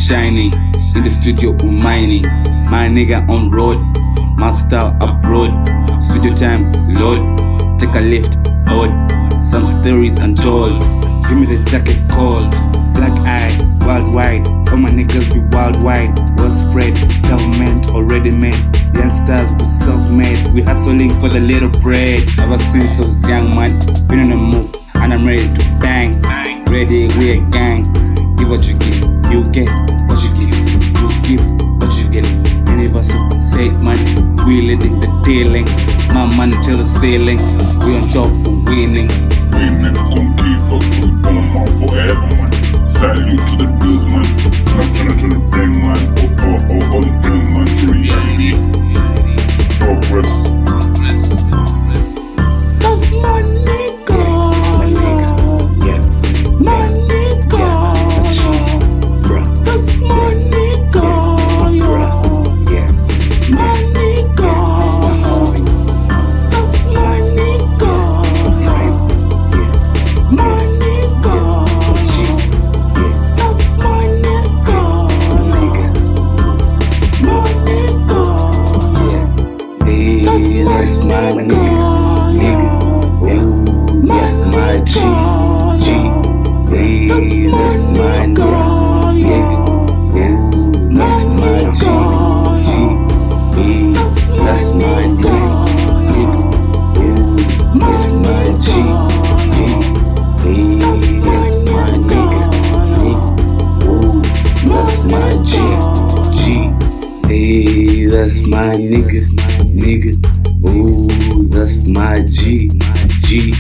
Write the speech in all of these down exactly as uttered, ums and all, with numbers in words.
shining. In the studio, I'm mining. My nigga on road, my style abroad. Studio time, Lord. Take a lift, Lord. Some stories untold. Give me the jacket cold. Black eye, worldwide. All my niggas be worldwide. Well spread, government already made. Youngsters we self-made. We hustling for the little bread. Ever since I was young man, been on the move, and I'm ready to bang. Ready, we a gang. Give what you give, you get what you give. You give what you get. Universal statement, we leading the dealing. My money till the ceiling. We on top for winning. We never gon' give up, we going on forever, man. Salute to the bills, man. Not trying to the brain, man. Oh, oh, oh, all the things, man. To reality. Progress. That's my nigga. Yeah, My nigga. bruh. That's my nigga. Yeah, My nigga. That's my nigga. My nigga. That's my nigga. My nigga. hey, that's my nigga. Nigga, ooh, that's my G. G, hey, that's my nigga. Nigga, ooh, that's my G. G, hey, that's my nigga. Nigga, ooh, that's my G. G, hey, that's my nigga. Nigga, ooh, that's my G. G, hey, that's my nigga. Nigga, ooh, that's my G. G,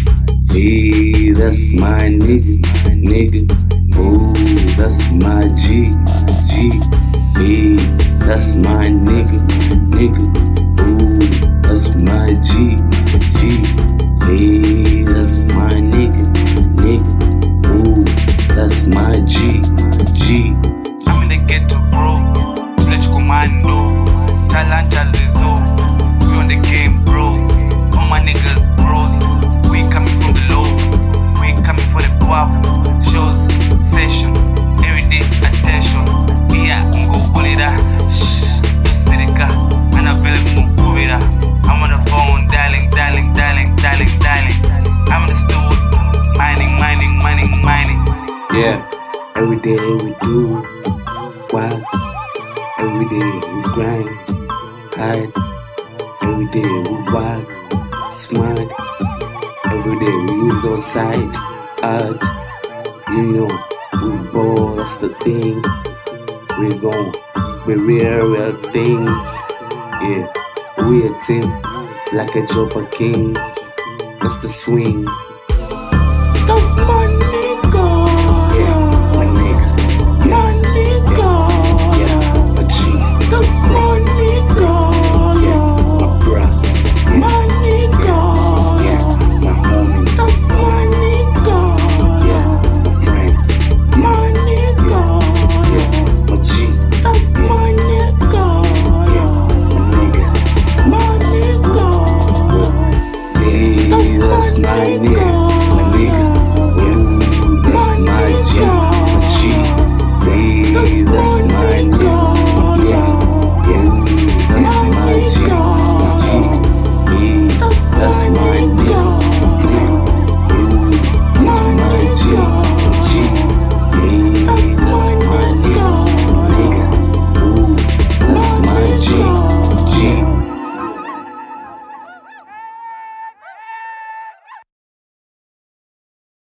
hey, that's my nigga. Nigga, ooh, that's my G. G, hey, that's my nigga. Nigga, ooh, that's my G. G, hey, that's my nigga. Nigga, ooh, that's my G. G. I'm in the ghetto, bro. Sledge commando. Talent Alizo. We on the game, bro. All my niggas, bros. We coming from below. We coming for the guap. Shows, session. Everyday attention. Yeah, go bulida. Shh. Spirica. And I feel it move it. I'm on the phone, dialing, dialing, dialing, dialing, dialing. I'm in the studio. Mining, mining, mining, mining. Yeah, every day we do wild. Every day we grind hard. Every day we wild, smart. Every day we use our sight art. You know, we ball, that's the thing. We gon' we real, real things. Yeah, we a team like a Joker Kings. That's the swing. That's my nigga. Yeah, my nigga. My nigga. Yeah, my G. That's my nigga. Yeah, my bruh. Yeah, My nigga. yeah, my homie. That's my nigga. Yeah, my friend. My nigga. Yeah, my G. That's my nigga. Yeah, my nigga. My nigga. Hey, that's my nigga.